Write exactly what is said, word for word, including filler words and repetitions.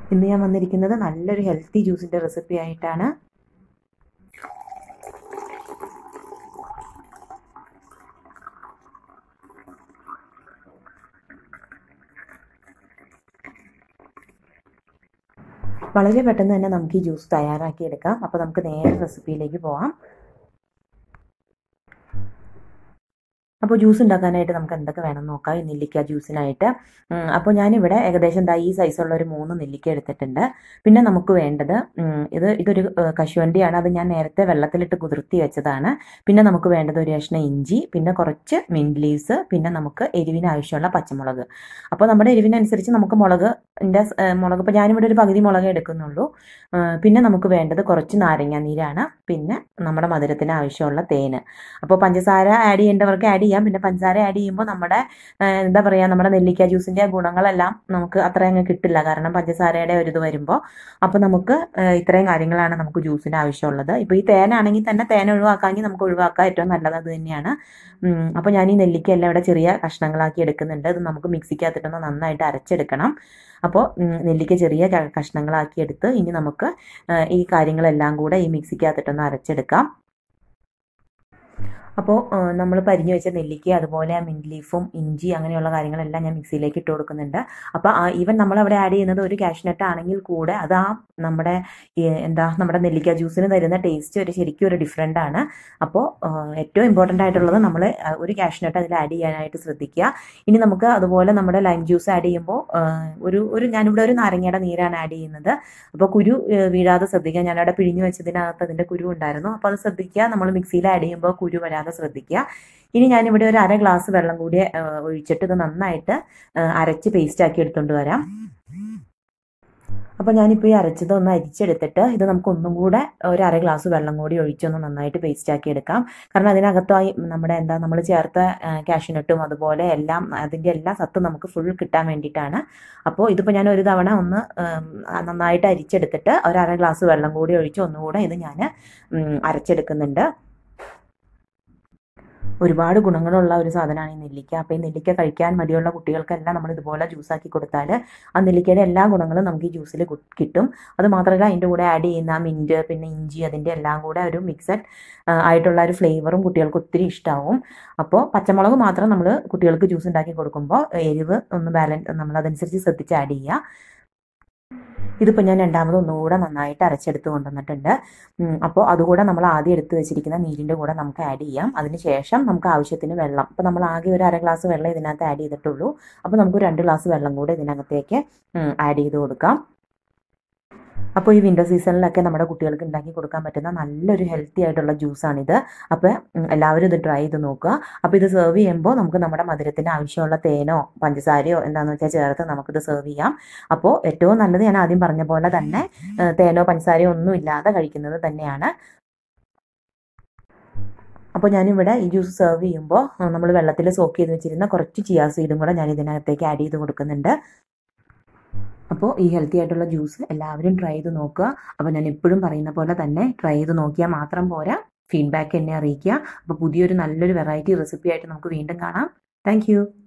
ഇന്ന് ഞാൻ വന്നിരിക്കുന്നത് നല്ലൊരു ഹെൽത്തി ജ്യൂസിൻ്റെ റെസിപ്പി ആയിട്ടാണ്. വളരെ പെട്ടെന്ന് തന്നെ നമുക്ക് ഈ ജ്യൂസ് തയ്യാറാക്കി എടുക്കാം. അപ്പോൾ നമുക്ക് നേരെ റെസിപ്പിയിലേക്ക് പോകാം. അപ്പോൾ ജ്യൂസ് ഉണ്ടാക്കാനായിട്ട് നമുക്ക് എന്തൊക്കെ വേണം നോക്കാം. ഈ നെല്ലിക്ക ജ്യൂസിനായിട്ട് അപ്പോൾ ഞാനിവിടെ ഏകദേശം ദാ ഈ സൈസുള്ള ഒരു മൂന്ന് നെല്ലിക്ക എടുത്തിട്ടുണ്ട്. പിന്നെ നമുക്ക് വേണ്ടത് ഇത് ഇതൊരു കശുവണ്ടിയാണ്. അത് ഞാൻ നേരത്തെ വെള്ളത്തിലിട്ട് കുതിർത്തി വെച്ചതാണ്. പിന്നെ നമുക്ക് വേണ്ടത് ഒരു കഷ്ണം ഇഞ്ചി, പിന്നെ കുറച്ച് മിൻറ്റ് ലീവ്സ്, പിന്നെ നമുക്ക് എരിവിന് ആവശ്യമുള്ള പച്ചമുളക്. അപ്പോൾ നമ്മുടെ എരിവിനനുസരിച്ച് നമുക്ക് മുളകിൻ്റെ മുളക് ഇപ്പോൾ ഞാനിവിടെ ഒരു പകുതി മുളക് എടുക്കുന്നുള്ളൂ. പിന്നെ നമുക്ക് വേണ്ടത് കുറച്ച് നാരങ്ങ നീരാണ്. പിന്നെ നമ്മുടെ മധുരത്തിന് ആവശ്യമുള്ള തേന്. അപ്പോൾ പഞ്ചസാര ആഡ് ചെയ്യേണ്ടവർക്ക് ആഡ് ചെയ്യാം. പിന്നെ പഞ്ചസാര ആഡ് ചെയ്യുമ്പോൾ നമ്മുടെ എന്താ പറയുക, നമ്മുടെ നെല്ലിക്ക ജ്യൂസിൻ്റെ ഗുണങ്ങളെല്ലാം നമുക്ക് അത്ര അങ്ങ് കിട്ടില്ല, കാരണം പഞ്ചസാരയുടെ ഒരു ഇത് വരുമ്പോൾ. അപ്പോൾ നമുക്ക് ഇത്രയും കാര്യങ്ങളാണ് നമുക്ക് ജ്യൂസിന് ആവശ്യമുള്ളത്. ഇപ്പോൾ ഈ തേനാണെങ്കിൽ തന്നെ തേൻ ഒഴിവാക്കാമെങ്കിൽ നമുക്ക് ഒഴിവാക്കാം, ഏറ്റവും നല്ലത് അത് തന്നെയാണ്. അപ്പോൾ ഞാൻ ഈ നെല്ലിക്ക എല്ലാം ഇവിടെ ചെറിയ കഷ്ണങ്ങളാക്കി എടുക്കുന്നുണ്ട്. ഇത് നമുക്ക് മിക്സിക്കകത്തിട്ടൊന്ന് നന്നായിട്ട് അരച്ചെടുക്കണം. അപ്പോൾ നെല്ലിക്ക ചെറിയ കഷ്ണങ്ങളാക്കി എടുത്ത് ഇനി നമുക്ക് ഈ കാര്യങ്ങളെല്ലാം കൂടെ ഈ മിക്സിക്കകത്തിട്ടൊന്ന് അരച്ചെടുക്കാം. അപ്പോൾ നമ്മൾ പരിഞ്ഞു വെച്ച നെല്ലിക്ക, അതുപോലെ മിൻറ്റ് ലീഫും ഇഞ്ചി അങ്ങനെയുള്ള കാര്യങ്ങളെല്ലാം ഞാൻ മിക്സിയിലേക്ക് ഇട്ട് കൊടുക്കുന്നുണ്ട്. അപ്പോൾ ഈവൻ നമ്മളവിടെ ആഡ് ചെയ്യുന്നത് ഒരു കാഷ്നട്ട് ആണെങ്കിൽ കൂടെ അത് ആ നമ്മുടെ എന്താ നമ്മുടെ നെല്ലിക്ക ജ്യൂസിന് തരുന്ന ടേസ്റ്റ് ഒരു ശരിക്കും ഒരു ഡിഫറെൻ്റ് ആണ്. അപ്പോൾ ഏറ്റവും ഇമ്പോർട്ടൻ്റ് ആയിട്ടുള്ളത് നമ്മൾ ഒരു കാഷ്നട്ട് അതിൽ ആഡ് ചെയ്യാനായിട്ട് ശ്രദ്ധിക്കുക. ഇനി നമുക്ക് അതുപോലെ നമ്മുടെ ലൈം ജ്യൂസ് ആഡ് ചെയ്യുമ്പോൾ ഒരു ഒരു ഞാനിവിടെ ഒരു നാരങ്ങയുടെ നീരാണ് ആഡ് ചെയ്യുന്നത്. അപ്പോൾ കുരു വീഴാതെ ശ്രദ്ധിക്കുക. ഞാനവിടെ പിഴിഞ്ഞു വെച്ചതിനകത്ത് അതിൻ്റെ കുരു ഉണ്ടായിരുന്നു. അപ്പോൾ അത് ശ്രദ്ധിക്കുക. നമ്മൾ മിക്സിയിൽ ആഡ് ചെയ്യുമ്പോൾ കുരു വരാതെ ശ്രദ്ധിക്കുക. ഇനി ഞാനിവിടെ ഒരു അര ഗ്ലാസ് വെള്ളം കൂടി ഒഴിച്ചിട്ട് ഇത് നന്നായിട്ട് അരച്ച് പേസ്റ്റ് ആക്കി എടുത്തുകൊണ്ട് വരാം. അപ്പോൾ ഞാനിപ്പോൾ ഈ അരച്ചത് ഒന്ന് അരിച്ചെടുത്തിട്ട് ഇത് നമുക്ക് ഒന്നും കൂടെ ഒരു അര ഗ്ലാസ് വെള്ളം കൂടി ഒഴിച്ചൊന്ന് നന്നായിട്ട് പേസ്റ്റ് ആക്കി എടുക്കാം. കാരണം അതിനകത്തായി നമ്മുടെ എന്താ നമ്മൾ ചേർത്ത കാഷ്യൂനട്ടും അതുപോലെ എല്ലാം അതിൻ്റെ എല്ലാ സത്തും നമുക്ക് ഫുൾ കിട്ടാൻ വേണ്ടിയിട്ടാണ്. അപ്പോൾ ഇതിപ്പോൾ ഞാൻ ഒരു തവണ ഒന്ന് നന്നായിട്ട് അരിച്ചെടുത്തിട്ട് ഒരു അര ഗ്ലാസ് വെള്ളം കൂടി ഒഴിച്ച് ഒന്നുകൂടെ ഇത് ഞാൻ അരച്ചെടുക്കുന്നുണ്ട്. ഒരുപാട് ഗുണങ്ങളുള്ള ഒരു സാധനമാണ് ഈ നെല്ലിക്ക. അപ്പോൾ ഈ നെല്ലിക്ക കഴിക്കാൻ മടിയുള്ള കുട്ടികൾക്കെല്ലാം നമ്മൾ ഇതുപോലെ ജ്യൂസാക്കി കൊടുത്താൽ ആ നെല്ലിക്കയുടെ എല്ലാ ഗുണങ്ങളും നമുക്ക് ഈ ജ്യൂസിൽ കിട്ടും. അത് മാത്രമല്ല അതിൻ്റെ കൂടെ ആഡ് ചെയ്യുന്ന മിൻറ്റ്, പിന്നെ ഇഞ്ചി, അതിൻ്റെ എല്ലാം കൂടെ ഒരു മിക്സഡ് ആയിട്ടുള്ള ഒരു ഫ്ലേവറും കുട്ടികൾക്ക് ഒത്തിരി ഇഷ്ടമാവും. അപ്പോൾ പച്ചമുളക് മാത്രം നമ്മൾ കുട്ടികൾക്ക് ജ്യൂസ് ഉണ്ടാക്കി കൊടുക്കുമ്പോൾ എരിവ് ഒന്ന് ബാലൻസ് നമ്മൾ അതനുസരിച്ച് ശ്രദ്ധിച്ച് ആഡ് ചെയ്യുക. ഇതിപ്പോൾ ഞാൻ രണ്ടാമത് ഒന്നുകൂടെ നന്നായിട്ട് അരച്ചെടുത്ത് കൊണ്ടുവന്നിട്ടുണ്ട്. അപ്പോൾ അതുകൂടെ നമ്മൾ ആദ്യം എടുത്ത് വെച്ചിരിക്കുന്ന നീരിൻ്റെ കൂടെ നമുക്ക് ആഡ് ചെയ്യാം. അതിന് ശേഷം നമുക്ക് ആവശ്യത്തിന് വെള്ളം, ഇപ്പോൾ നമ്മൾ ആകെ ഒരു അര ഗ്ലാസ് വെള്ളം ഇതിനകത്ത് ആഡ് ചെയ്തിട്ടുള്ളൂ. അപ്പോൾ നമുക്ക് രണ്ട് ഗ്ലാസ് വെള്ളം കൂടെ ഇതിനകത്തേക്ക് ആഡ് ചെയ്ത് കൊടുക്കാം. അപ്പോൾ ഈ വിൻ്റർ സീസണിലൊക്കെ നമ്മുടെ കുട്ടികൾക്ക് ഉണ്ടാക്കി കൊടുക്കാൻ പറ്റുന്ന നല്ലൊരു ഹെൽത്തി ആയിട്ടുള്ള ജ്യൂസാണിത്. അപ്പോൾ എല്ലാവരും ഇത് ട്രൈ ചെയ്ത് നോക്കുക. അപ്പോൾ ഇത് സെർവ് ചെയ്യുമ്പോൾ നമുക്ക് നമ്മുടെ മധുരത്തിന് ആവശ്യമുള്ള തേനോ പഞ്ചസാരയോ എന്താണെന്ന് വെച്ചാൽ ചേർത്ത് നമുക്കിത് സെർവ് ചെയ്യാം. അപ്പോൾ ഏറ്റവും നല്ലത് ഞാൻ ആദ്യം പറഞ്ഞ പോലെ തന്നെ തേനോ പഞ്ചസാരയോ ഒന്നും ഇല്ലാതെ കഴിക്കുന്നത് തന്നെയാണ്. അപ്പോൾ ഞാനിവിടെ ഈ ജ്യൂസ് സെർവ് ചെയ്യുമ്പോൾ നമ്മൾ വെള്ളത്തിൽ സോക്ക് ചെയ്ത് വെച്ചിരുന്ന കുറച്ച് ചിയാ സീഡും കൂടെ ഞാൻ ഇതിനകത്തേക്ക് ആഡ് ചെയ്ത് കൊടുക്കുന്നുണ്ട്. അപ്പോൾ ഈ ഹെൽത്തി ആയിട്ടുള്ള ജ്യൂസ് എല്ലാവരും ട്രൈ ചെയ്ത് നോക്കുക. അപ്പോൾ ഞാൻ എപ്പോഴും പറയുന്ന പോലെ തന്നെ ട്രൈ ചെയ്ത് നോക്കിയാൽ മാത്രം പോരാ, ഫീഡ്ബാക്ക് എന്നെ അറിയിക്കുക. അപ്പോൾ പുതിയൊരു നല്ലൊരു വെറൈറ്റി റെസിപ്പി ആയിട്ട് നമുക്ക് വീണ്ടും കാണാം. താങ്ക്